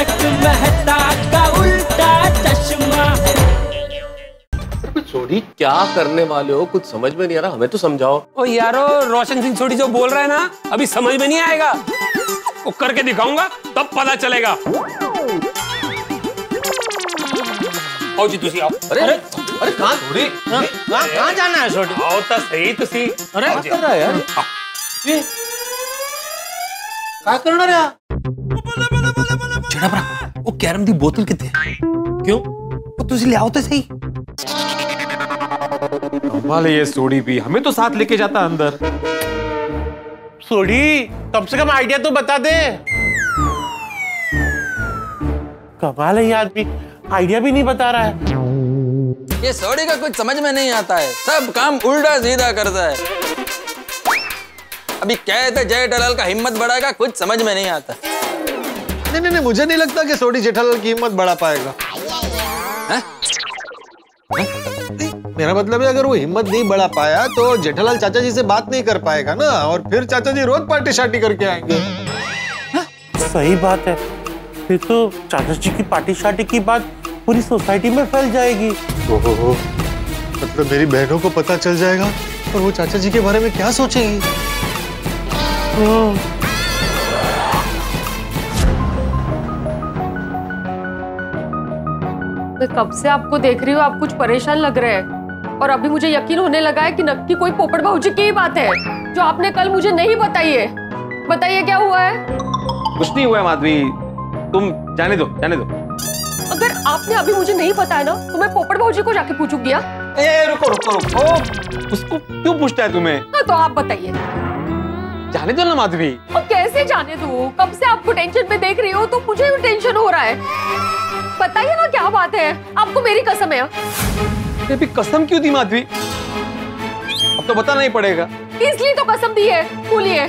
तारक मेहता का उल्टा चश्मा। सोडी क्या करने वाले हो, कुछ समझ में नहीं आ रहा, हमें तो समझाओ। ओ यारो, रोशन सिंह सोडी जो बोल रहा है ना, अभी समझ में नहीं आएगा, वो करके दिखाऊंगा तब पता चलेगा। आओ जी, तुसी आओ। अरे अरे कहाँ सोडी, कहाँ जाना है सोडी? आओ तो सही तुसी। अरे क्या कर रहा है यार ये, क्या करना रहा? छड़ा भरा, वो कैरम दी बोतल कितने? क्यों? वो तुझे ले आओ तो सही। कमाल है ये सोडी भी, हमें तो साथ लेके जाता अंदर। सोडी कम से कम आइडिया तो बता दे। कमाल है ये आदमी, आइडिया भी नहीं बता रहा है। ये सोडी का कुछ समझ में नहीं आता है, सब काम उल्टा सीधा करता है। अभी कहते जेठालाल का हिम्मत बढ़ाएगा, कुछ समझ में नहीं आता। नहीं, मुझे नहीं लगता कि सोडी जेठालाल की हिम्मत बढ़ा पाएगा। मेरा मतलब है अगर वो हिम्मत नहीं बढ़ा पाया तो जेठालाल चाचा जी से बात नहीं कर पाएगा ना, और फिर चाचा जी रोज पार्टी शार्टी करके आएंगे। सही बात है, फिर तो चाचा जी की पार्टी शार्टी की बात पूरी सोसाइटी में फैल जाएगी। ओहो, मतलब मेरी बहनों को पता चल जाएगा और वो चाचा जी के बारे में क्या सोचेंगी? मैं कब से आपको देख रही हूँ, आप कुछ परेशान लग रहे हैं, और अभी मुझे यकीन होने लगा है कि नक्की कोई पोपट भाऊजी की ही बात है जो आपने कल मुझे नहीं बताई है। बताइए क्या हुआ है? कुछ नहीं हुआ है माधवी, तुम जाने दो, जाने दो। अगर आपने अभी मुझे नहीं बताया ना तो मैं पोपट भाऊजी को जाके पूछूंगी। रुको रुको रुको, उसको क्यों पूछता है तुम्हें? हाँ तो आप बताइए। जाने दो ना माधवी। और कैसे जाने दो? कब से आपको टेंशन में देख रही हो तो मुझे भी टेंशन हो रहा है। बताइए ना क्या बात है, आपको मेरी कसम है। अभी कसम क्यों दी माधवी? अब तो बताना ही पड़ेगा। इसलिए तो कसम दी है, बोलिए।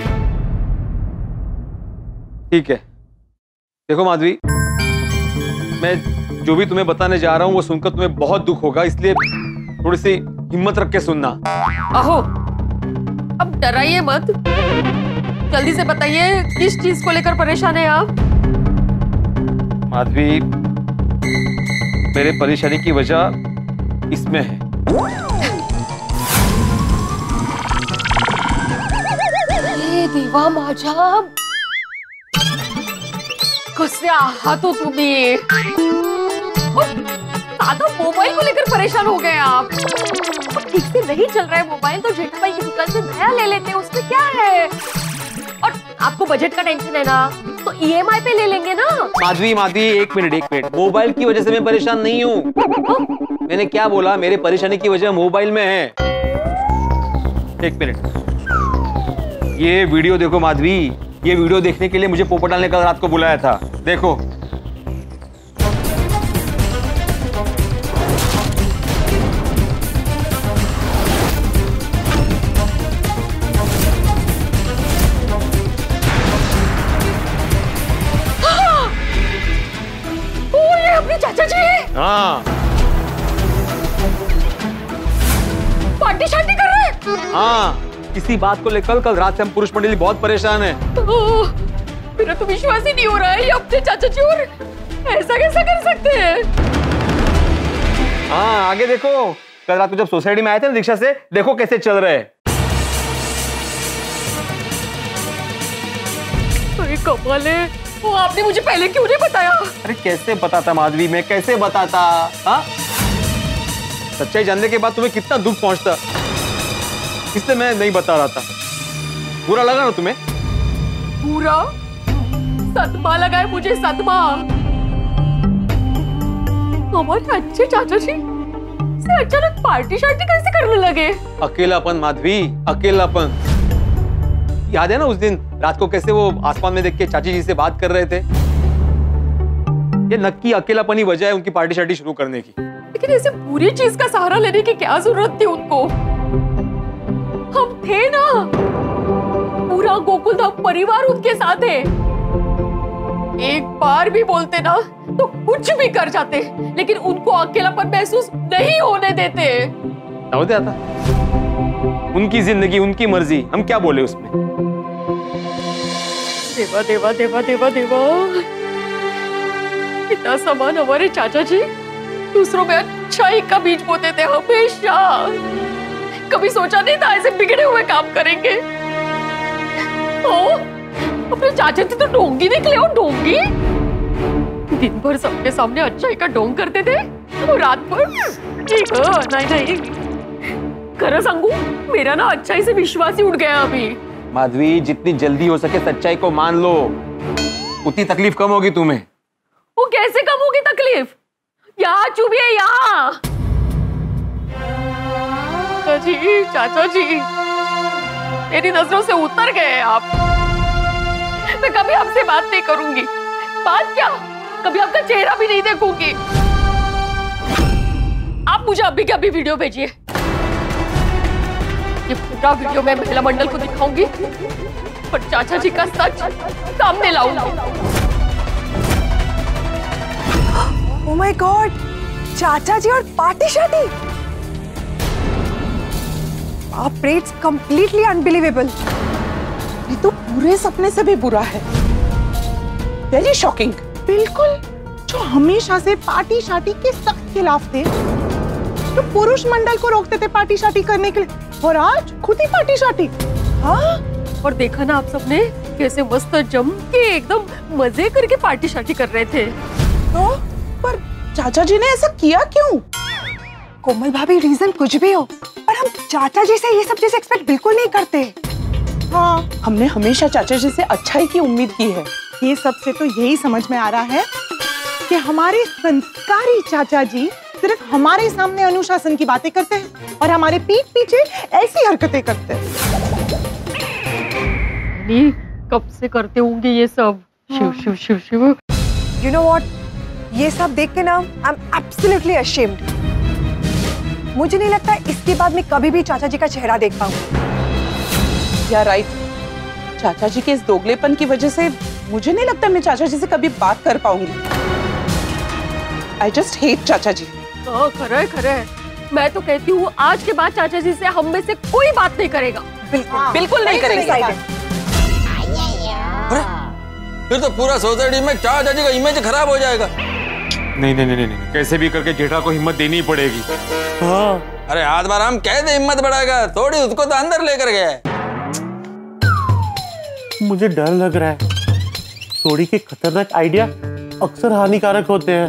ठीक है, देखो माधवी, मैं जो भी तुम्हें बताने जा रहा हूँ वो सुनकर तुम्हें बहुत दुख होगा, इसलिए थोड़ी सी हिम्मत रख के सुनना। आहो, अब डराइए मत, जल्दी से बताइए किस चीज को लेकर परेशान है आप? माधवी, मेरे परेशानी की वजह इसमें है। ये देवा माझा, कसे आहात हो तुम्ही? साधा मोबाइल को लेकर परेशान हो गए आप। ठीक से नहीं चल रहा है मोबाइल तो जेठाभाई की दुकान से नया ले लेते हैं, उसमें क्या है? और आपको बजट का टेंशन है ना, तो ईएमआई पे ले लेंगे ना। माधवी माधवी, एक मिनट, मोबाइल की वजह से मैं परेशान नहीं हूँ। मैंने क्या बोला? मेरे परेशानी की वजह मोबाइल में है। एक मिनट, ये वीडियो देखो माधवी, ये वीडियो देखने के लिए मुझे पोपटाल ने कल रात को बुलाया था। देखो, अपने चाचा जी। हाँ, पार्टी शार्टी कर रहे हैं। हाँ, इसी बात को लेकर कल रात से हम पुरुष मंडली बहुत परेशान है। मेरा तो विश्वास ही नहीं हो रहा है, ये अपने चाचा जी और ऐसा कैसा कर सकते हैं? हाँ, आगे देखो, कल रात को जब सोसाइटी में आए थे ना रिक्शा से, देखो कैसे चल रहे हैं। अरे कमाल है, वो आपने मुझे पहले क्यों नहीं बताया? अरे कैसे बताता माधवी, मैं कैसे बताता? हाँ, सच्चाई जानने के बाद तुम्हें कितना दुख पहुंचता, इसलिए मैं नहीं बता रहा था। बुरा लगा ना तुम्हें? बुरा? सदमा लगा है मुझे, सदमा। हमारे अच्छे चाचा जी से अचानक पार्टी शार्टी कैसे करने लगे? अकेलापन माधवी, अकेलापन। याद है ना उस दिन रात को कैसे वो आसमान में देख के चाची जी से बात कर रहे थे? ये नक्की अकेलापन ही वजह है उनकी पार्टी शार्टी शुरू करने की। लेकिन ऐसे बुरी चीज का सहारा लेने की क्या जरूरत थी उनको? हम थे ना, पूरा गोकुल धाम परिवार उनके साथ है। एक बार भी बोलते ना तो कुछ भी कर जाते, लेकिन उनको अकेलापन महसूस नहीं होने देते। होता था, उनकी जिंदगी, उनकी मर्जी, हम क्या बोले उसमें? देवा देवा देवा देवा देवा, इतना सामान हमारे चाचा जी दूसरों में अच्छाई का बीज बोते थे हमेशा। कभी सोचा नहीं था ऐसे बिगड़े हुए काम करेंगे। अपने चाचा जी तो ढोंगी निकले हो, ढोंगी। दिन भर सबके सामने अच्छाई का ढोंग करते थे और रात भर नहीं खरा सांगू, मेरा ना अच्छाई से विश्वास ही उठ गया अभी। माधवी, जितनी जल्दी हो सके सच्चाई को मान लो, उतनी तकलीफ कम होगी तुम्हें। वो कैसे कम होगी तकलीफ? यहाँ चुभिए, यहाँ। चाचा जी मेरी नजरों से उतर गए आप। मैं कभी आपसे बात नहीं करूंगी। बात क्या, कभी आपका चेहरा भी नहीं देखूंगी। आप मुझे अभी के अभी वीडियो भेजिए। ये पूरा वीडियो मैं महिला मंडल को दिखाऊंगी और चाचा जी का सच सामने लाऊंगी। ओह माय गॉड, चाचा जी और पार्टी शार्टी। It's completely unbelievable. ये तो पूरे सपने से भी बुरा है। Very shocking. बिल्कुल, जो हमेशा से पार्टी शार्टी के सख्त खिलाफ थे, तो पुरुष मंडल को रोकते थे पार्टी शार्टी करने के लिए, और आज खुद ही पार्टी शार्टी। हाँ, और देखा ना आप सबने कैसे मस्त जम के एकदम मजे करके पार्टी शार्टी कर रहे थे। तो पर चाचा जी ने ऐसा किया क्यों? कोमल भाभी, रीजन कुछ भी हो, पर हम चाचा जी से ये सब चीजें एक्सपेक्ट बिल्कुल नहीं करते। हाँ, हमने हमेशा चाचा जी से अच्छाई की उम्मीद की है। ये सब से तो यही समझ में आ रहा है कि हमारे संस्कारी चाचा जी सिर्फ हमारे सामने अनुशासन की बातें करते हैं और हमारे पीठ पीछे ऐसी हरकतें करते हैं। कब से करते होंगे ये सब? Shiv Shiv Shiv Shiv. You know what, ये सब देख के ना आई एम एब्सोल्युटली अशेम्ड। मुझे नहीं लगता इसके बाद मैं कभी भी चाचा जी का चेहरा देख पाऊंगी। या राइट, चाचा जी के इस दोगलेपन की वजह से मुझे नहीं लगता मैं चाचा जी से कभी बात कर पाऊंगी। आई जस्ट हेट चाचा जी। खरा है। मैं तो कहती हूँ आज के बाद चाचा जी से हम में से कोई बात नहीं करेगा। बिल्कुल नहीं करेंगे। फिर तो पूरा सोसाइटी में चाचा जी का इमेज खराब हो जाएगा। नहीं, कैसे भी करके जेठा को हिम्मत देनी ही पड़ेगी। हाँ। अरे हाथ बार हम कह दे हिम्मत बढ़ाएगा, थोड़ी उसको तो अंदर लेकर गया है। मुझे डर लग रहा है। सोडी के खतरनाक आइडिया अक्सर हानिकारक होते हैं।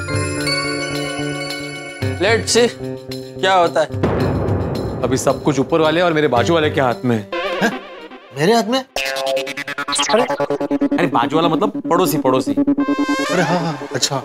लेट्स सी क्या होता है। अभी सब कुछ ऊपर वाले और मेरे बाजू वाले के हाथ में है। मेरे हाथ में? अरे बाजू वाला मतलब पड़ोसी। अरे हाँ, अच्छा।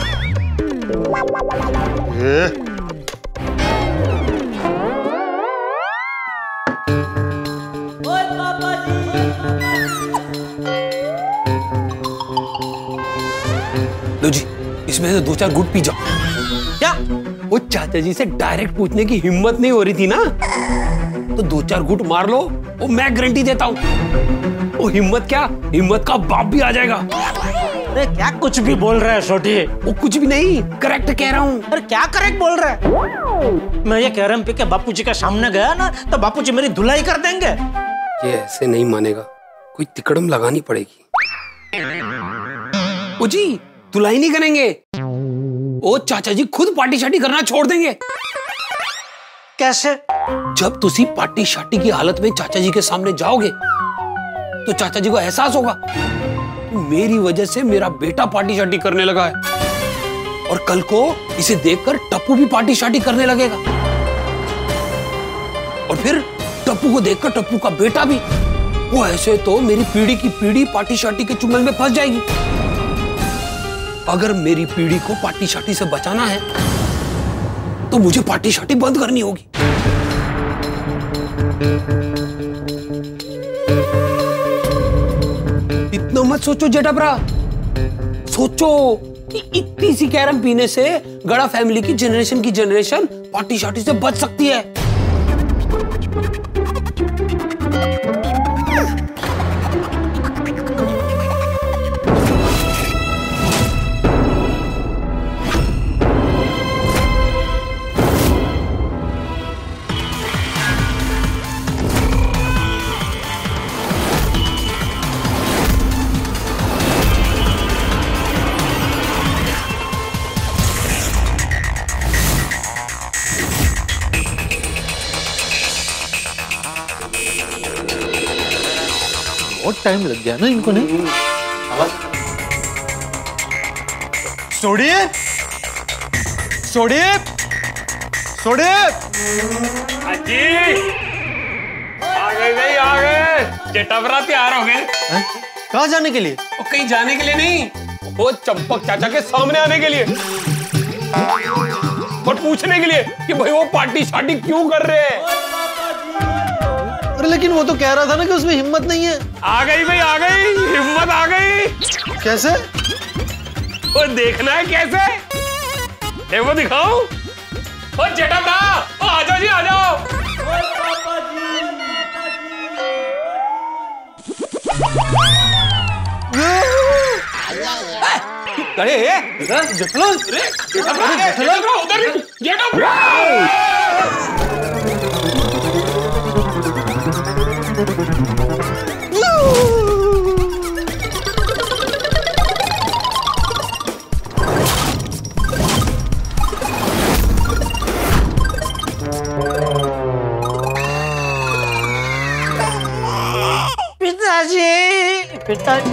लो जी, इसमें से 2-4 गुट पी जाओ। क्या वो चाचा जी से डायरेक्ट पूछने की हिम्मत नहीं हो रही थी ना, तो 2-4 गुट मार लो, वो मैं गारंटी देता हूँ। वो हिम्मत क्या, हिम्मत का बाप भी आ जाएगा। अरे क्या कुछ भी बोल रहा है छोटी? वो कुछ भी नहीं, करेक्ट कह रहा हूँ। अरे क्या करेक्ट बोल रहा है? मैं ये कैरम पी के बापू जी के सामने गया ना, तो बापू जी मेरी धुलाई कर देंगे। ये ऐसे नहीं मानेगा, कोई तिकड़म लगानी पड़ेगी। ओ जी, धुलाई नहीं करेंगे, ओ चाचा जी खुद पार्टी शार्टी करना छोड़ देंगे। कैसे? जब तुसी पार्टी शार्टी की हालत में चाचा जी के सामने जाओगे, तो चाचा जी को एहसास होगा कि मेरी वजह से मेरा बेटा पार्टी शार्टी करने लगा है, और कल को इसे देखकर टप्पू भी पार्टी शार्टी करने लगेगा, और फिर टप्पू को देखकर टप्पू का बेटा भी। वो ऐसे तो मेरी पीढ़ी की पीढ़ी पार्टी शार्टी के चुंगल में फंस जाएगी। अगर मेरी पीढ़ी को पार्टी शार्टी से बचाना है, तो मुझे पार्टी शार्टी बंद करनी होगी। इतना मत सोचो जेठाब्रा, सोचो कि इतनी सी कैरम पीने से गड़ा फैमिली की जनरेशन पार्टी शार्टी से बच सकती है। टाइम लग गया ना इनको नहीं। सोडियप सोडियप सोडियप अजी आ गए आ गए। जेठाभरा तैयार हो गए। कहाँ जाने के लिए? वो कहीं जाने के लिए नहीं, वो चंपक चाचा के सामने आने के लिए और पूछने के लिए कि भाई वो पार्टी शार्टी क्यों कर रहे हैं। अरे लेकिन वो तो कह रहा था ना कि उसमें हिम्मत नहीं है। आ गई भाई आ गई, हिम्मत आ गई। कैसे? वो देखना है कैसे, वो दिखाऊं? और जेठाभरा आ जाओ जी आ जाओ। अरे जेठालाल उधर जेठाभरा। पिताजी पिताजी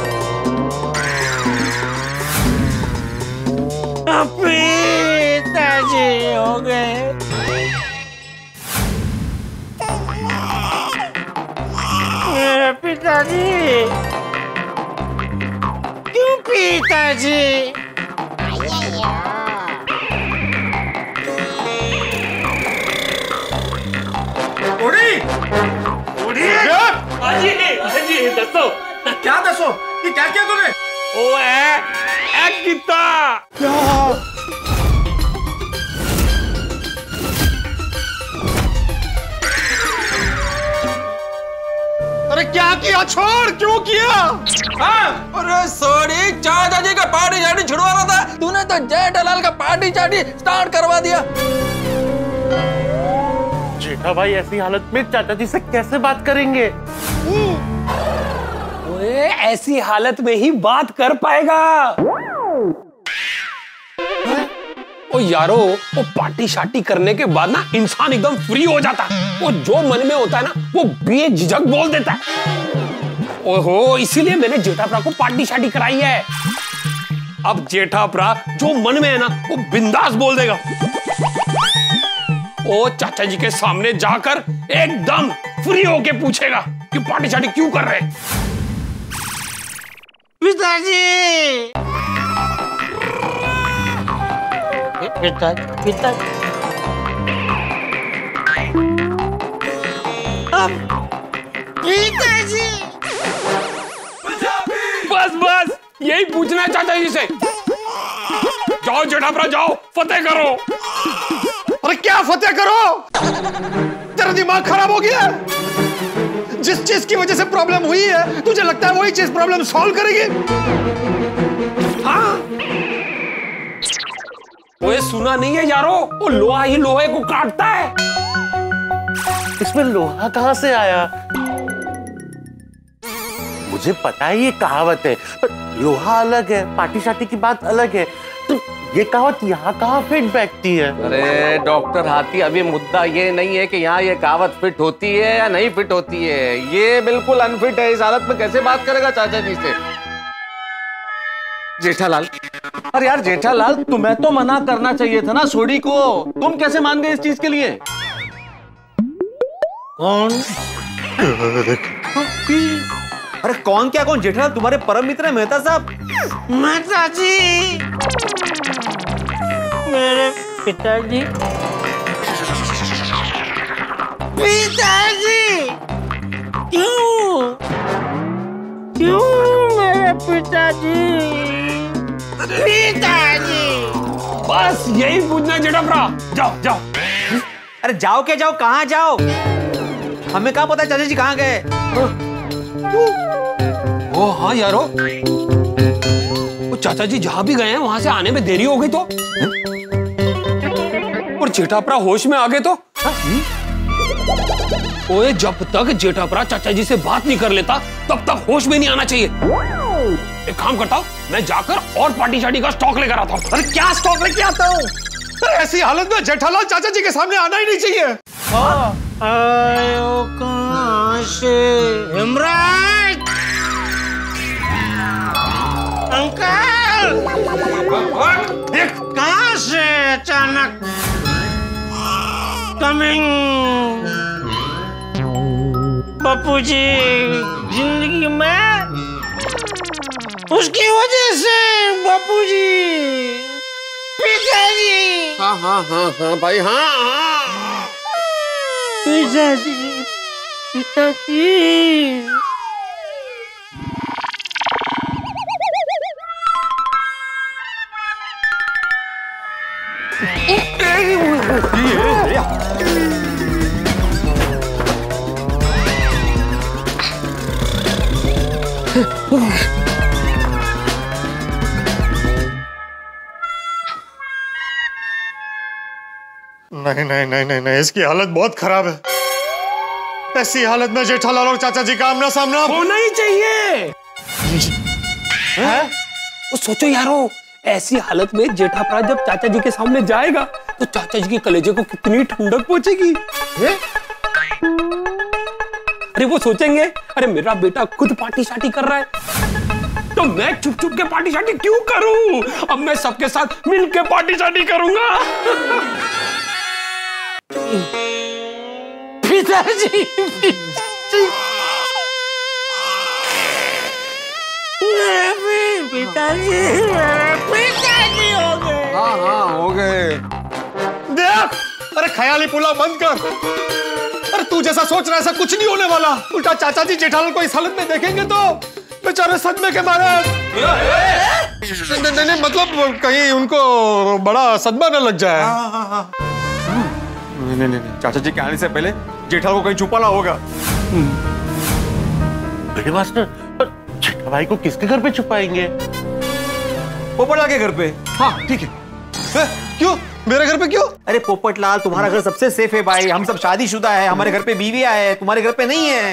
पिताजी हो गए। मेरे पिताजी क्यों पिताजी? हाजी दसो क्या दसो कि क्या क्या तूने? ओ ए गीता अरे क्या किया? छोड़, क्यों किया? हाँ? अरे सॉरी, चाचा जी का पार्टी चाटी छुड़वा रहा था, तूने तो जेठालाल का पार्टी चाटी स्टार्ट करवा दिया। जेठा भाई ऐसी हालत में चाचा जी से कैसे बात करेंगे? ओए ऐसी हालत में ही बात कर पाएगा। ओ यारो, वो पार्टी शार्टी करने के बाद ना इंसान एकदम फ्री हो जाता है। वो जो मन में होता है ना वो बेझिझक बोल देता है। ओहो, इसीलिए मैंने जेठाभरा को पार्टी शार्टी कराई है। अब जेठाभरा जो मन में है ना वो बिंदास बोल देगा। ओ चाचा जी के सामने जाकर एकदम फ्री होके पूछेगा कि पार्टी शार्टी क्यों कर रहे हैं। पिताजी पिताजी पिताजी पिताजी बस बस यही पूछना है चाचा जी से। जाओ जेठाभरा जाओ, फतेह करो। अरे क्या फतेह करो? तेरा दिमाग खराब हो गया? जिस चीज की वजह से प्रॉब्लम हुई है तुझे लगता है वही चीज प्रॉब्लम सॉल्व करेगी? हाँ, वो सुना नहीं है यारो, वो लोहा ही लोहे को काटता है। इसमें लोहा कहां से आया? मुझे पता है ये कहावत है, पर लोहा अलग है, पार्टी शार्टी की बात अलग है, तो ये कहावत यहाँ कहाँ फिट बैठती है? अरे डॉक्टर हाथी, अभी मुद्दा ये नहीं है कि यहाँ ये कहावत फिट होती है या नहीं फिट होती है, ये बिल्कुल अनफिट है। इस हालत में कैसे बात करेगा चाचा जी से? जेठालाल, अरे यार जेठालाल, तुम्हें तो मना करना चाहिए था ना सोडी को। तुम कैसे मान गए इस चीज के लिए? कौन? अरे कौन क्या कौन? जेठालाल तुम्हारे परम मित्र है मेहता साहब। माता जी, मेरे पिताजी पिताजी क्यों क्यों मेरे पिताजी पिताजी? बस यही पूछना जेठाभरा। जाओ जाओ। अरे जाओ क्या जाओ, कहाँ जाओ? हमें कहाँ पता चाचा जी कहाँ गए? ओ हाँ यारो, वो चाचा जी जहां भी गए हैं वहां से आने में देरी हो गई तो, और जेठाभरा होश में आ गए तो। ओए, जब तक जेठाभरा चाचा जी से बात नहीं कर लेता तब तक होश में नहीं आना चाहिए। एक काम करता हूँ, मैं जाकर और पार्टी शार्टी का स्टॉक लेकर आता हूँ। अरे क्या स्टॉक लेके आता हूँ? ऐसी हालत में जेठालाल चाचा जी के सामने आना ही नहीं चाहिए। आयो कहाँ से? हेमराज अंकल कहाँ से अचानक कमिंग? बापू जी जिंदगी में उसकी वजह से बापू जी, पिताजी। हाँ भाई, हाँ पिताजी, पिताजी। नहीं, इसकी हालत बहुत खराब है। ऐसी हालत में जेठालाल और चाचा जी का आमना सामना होना ही चाहिए। वो सोचो यारो, ऐसी हालत में जेठाप्रा जब चाचा जी के सामने जाएगा तो चाचा जी के कलेजे को कितनी ठंडक पहुंचेगी। अरे वो सोचेंगे, अरे मेरा बेटा खुद पार्टी शार्टी कर रहा है तो मैं चुप चुप के पार्टी शार्टी क्यों करूं? अब मैं सबके साथ मिलके पार्टी शार्टी करूंगा। पिताजी, पिताजी हो गए। हाँ हो गए। देख, अरे ख्याली पुलाव बंद कर। अरे तू जैसा सोच रहा है ऐसा कुछ नहीं होने वाला। उल्टा चाचा जी जेठालाल को इस हालत में देखेंगे तो बेचारे सदमे के मारे। नहीं, मतलब कहीं उनको बड़ा सदमा न लग जाए। नहीं, चाचा जी के आने से पहले जेठा को कहीं छुपाना होगा। बड़े मास्टर, जेठा भाई को किसके घर पे छुपाएंगे? पोपटलाल के घर पे। हाँ ठीक है। क्यों मेरे घर पे क्यों? अरे पोपटलाल, तुम्हारा घर सबसे सेफ है भाई। हम सब शादीशुदा है, हमारे घर पे बीवियां है, तुम्हारे घर पे नहीं है।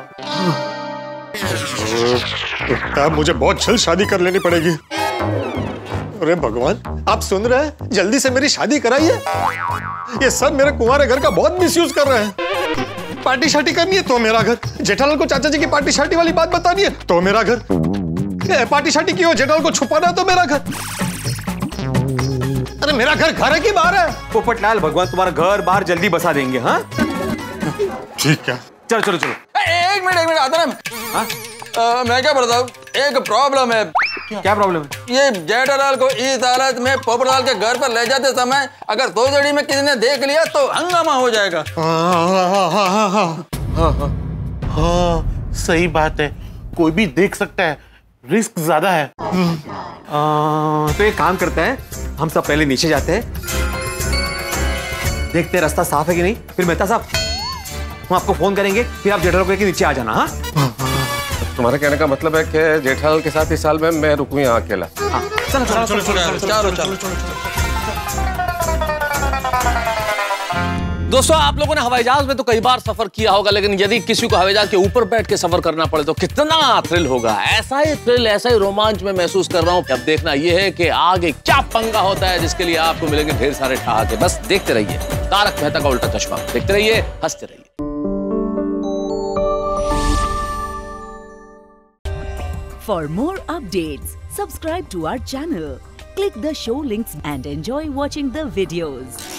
तब मुझे बहुत जल्द शादी कर लेनी पड़ेगी। अरे भगवान, आप सुन रहे हैं? जल्दी से मेरी शादी कराइए। ये सब मेरे कुंवारे घर का बहुत मिसयूज कर रहे हैं। पार्टी शार्टी करनी है तो मेरा घर, जेठालाल को चाचा जी की पार्टी शार्टी वाली बात बतानी है तो मेरा घर, पार्टी शार्टी की हो जेठालाल को छुपाना है तो मेरा घर। अरे मेरा घर घर है कि बाहर है? पोपटलाल, भगवान तुम्हारा घर बाहर जल्दी बसा देंगे। हाँ ठीक है, चलो। एक मिनट आता ना। मैं क्या बताऊँ, एक प्रॉब्लम है। क्या प्रॉब्लम है? ये जेठालाल को इस हालत में पोपटलाल के घर पर ले जाते समय अगर तोजड़ी में किसी ने देख लिया तो हंगामा हो जाएगा। हाँ सही बात है, कोई भी देख सकता है, रिस्क ज्यादा है। तो एक काम करते हैं, हम सब पहले नीचे जाते हैं, देखते हैं रास्ता साफ है कि नहीं। फिर मेहता साहब, हम आपको फोन करेंगे, फिर आप जेठालाल को लेकर नीचे आ जाना। हाँ, तुम्हारे कहने का मतलब है कि जेठालाल के साथ इस साल में मैं रुकूं यहाँ अकेला? हाँ, चलो। दोस्तों, आप लोगों ने हवाई जहाज में तो कई बार सफर किया होगा, लेकिन यदि किसी को हवाई जहाज के ऊपर बैठ के सफर करना पड़े तो कितना थ्रिल होगा। ऐसा ही थ्रिल, ऐसा ही रोमांच में महसूस कर रहा हूँ। अब देखना यह है कि आगे क्या पंगा होता है, जिसके लिए आपको मिलेंगे ढेर सारे ठहाके। बस देखते रहिए तारक मेहता का उल्टा चश्मा, देखते रहिए, हंसते रहिए। For more updates, subscribe to our channel, click the show links and enjoy watching the videos.